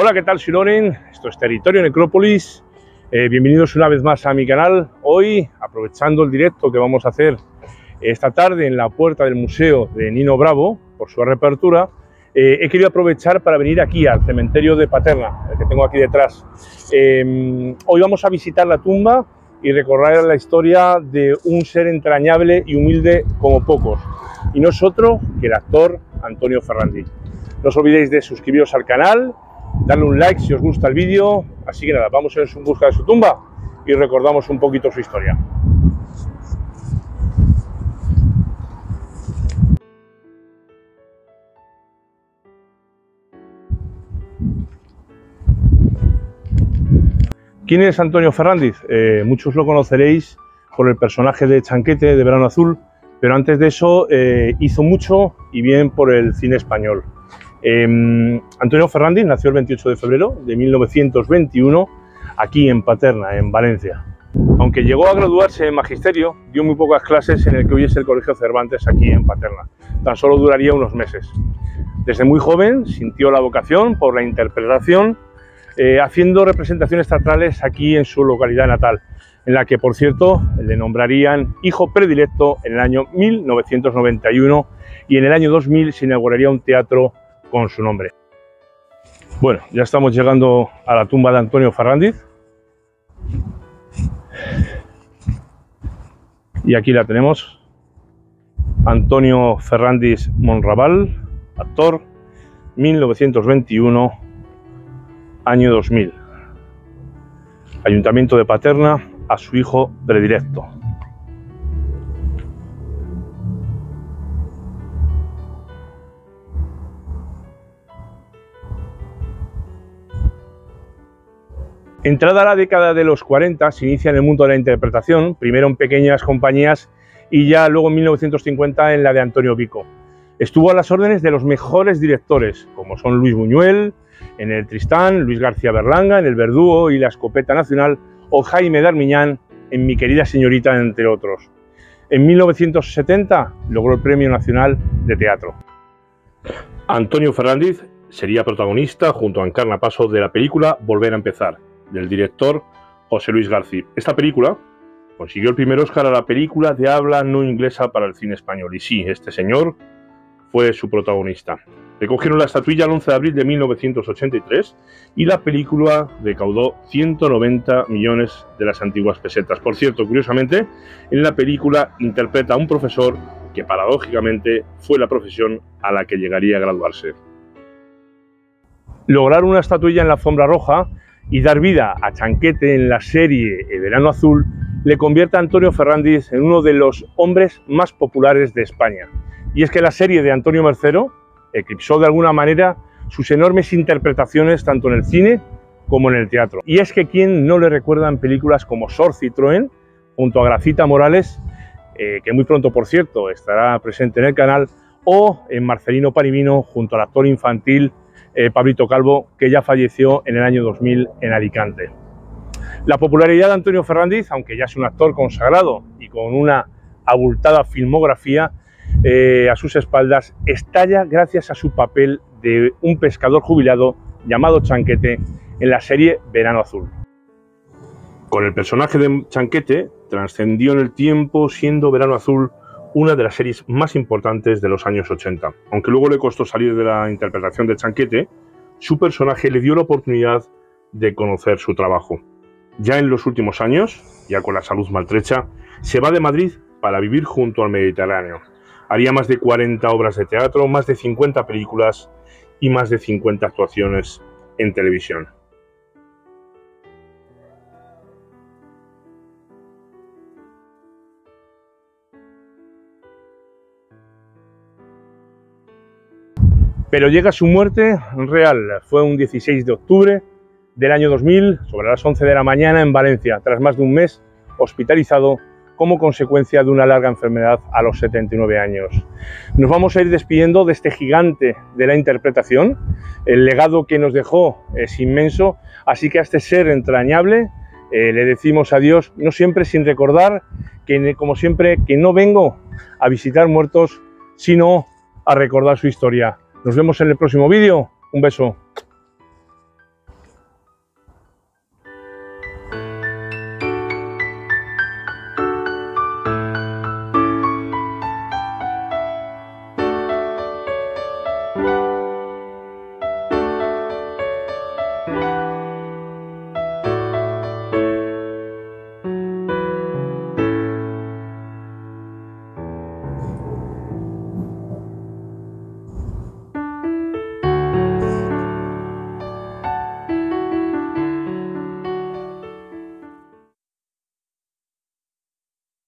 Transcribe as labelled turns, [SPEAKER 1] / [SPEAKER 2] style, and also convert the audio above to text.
[SPEAKER 1] Hola, ¿qué tal? Soy Loren, esto es Territorio Necrópolis. Bienvenidos una vez más a mi canal. Hoy, aprovechando el directo que vamos a hacer esta tarde en la puerta del Museo de Nino Bravo, por su reapertura, he querido aprovechar para venir aquí al cementerio de Paterna, el que tengo aquí detrás. Hoy vamos a visitar la tumba y recorrer la historia de un ser entrañable y humilde como pocos, y no es otro que el actor Antonio Ferrandis. No os olvidéis de suscribiros al canal, darle un like si os gusta el vídeo. Así que nada, vamos a ir en busca de su tumba y recordamos un poquito su historia. ¿Quién es Antonio Ferrandis? Muchos lo conoceréis por el personaje de Chanquete de Verano Azul, pero antes de eso hizo mucho y bien por el cine español. Antonio Ferrandis nació el 28 de febrero de 1921 aquí en Paterna, en Valencia. Aunque llegó a graduarse en magisterio, dio muy pocas clases en el que hoy es el Colegio Cervantes aquí en Paterna. Tan solo duraría unos meses. Desde muy joven sintió la vocación por la interpretación, haciendo representaciones teatrales aquí en su localidad natal, en la que, por cierto, le nombrarían hijo predilecto en el año 1991 y en el año 2000 se inauguraría un teatro con su nombre. Bueno, ya estamos llegando a la tumba de Antonio Ferrandis. Y aquí la tenemos. Antonio Ferrandis Monraval, actor, 1921, año 2000. Ayuntamiento de Paterna, a su hijo predilecto. Entrada la década de los 40, se inicia en el mundo de la interpretación, primero en pequeñas compañías y ya luego en 1950 en la de Antonio Vico. Estuvo a las órdenes de los mejores directores, como son Luis Buñuel en El Tristán, Luis García Berlanga en El Verdugo y La Escopeta Nacional, o Jaime Darmiñán en Mi querida señorita, entre otros. En 1970 logró el Premio Nacional de Teatro. Antonio Ferrandis sería protagonista junto a Encarna Paso de la película Volver a empezar, del director José Luis García. Esta película consiguió el primer Oscar a la película de habla no inglesa para el cine español. Y sí, este señor fue su protagonista. Le cogieron la estatuilla el 11 de abril de 1983 y la película recaudó 190 millones de las antiguas pesetas. Por cierto, curiosamente, en la película interpreta a un profesor que paradójicamente fue la profesión a la que llegaría a graduarse. Lograr una estatuilla en la alfombra roja y dar vida a Chanquete en la serie Verano Azul le convierte a Antonio Ferrandis en uno de los hombres más populares de España. Y es que la serie de Antonio Mercero eclipsó de alguna manera sus enormes interpretaciones tanto en el cine como en el teatro. Y es que quién no le recuerda en películas como Sor Citroën junto a Gracita Morales, que muy pronto, por cierto, estará presente en el canal, o en Marcelino Panivino junto al actor infantil Pablito Calvo, que ya falleció en el año 2000 en Alicante. La popularidad de Antonio Ferrandis, aunque ya es un actor consagrado y con una abultada filmografía a sus espaldas, estalla gracias a su papel de un pescador jubilado llamado Chanquete en la serie Verano Azul. Con el personaje de Chanquete trascendió en el tiempo, siendo Verano Azul una de las series más importantes de los años 80. Aunque luego le costó salir de la interpretación de Chanquete, su personaje le dio la oportunidad de conocer su trabajo. Ya en los últimos años, ya con la salud maltrecha, se va de Madrid para vivir junto al Mediterráneo. Haría más de 40 obras de teatro, más de 50 películas y más de 50 actuaciones en televisión. Pero llega su muerte real. Fue un 16 de octubre del año 2000, sobre las 11 de la mañana en Valencia, tras más de un mes hospitalizado como consecuencia de una larga enfermedad a los 79 años. Nos vamos a ir despidiendo de este gigante de la interpretación. El legado que nos dejó es inmenso, así que a este ser entrañable le decimos adiós, no siempre sin recordar que, como siempre, que no vengo a visitar muertos, sino a recordar su historia. Nos vemos en el próximo vídeo. Un beso.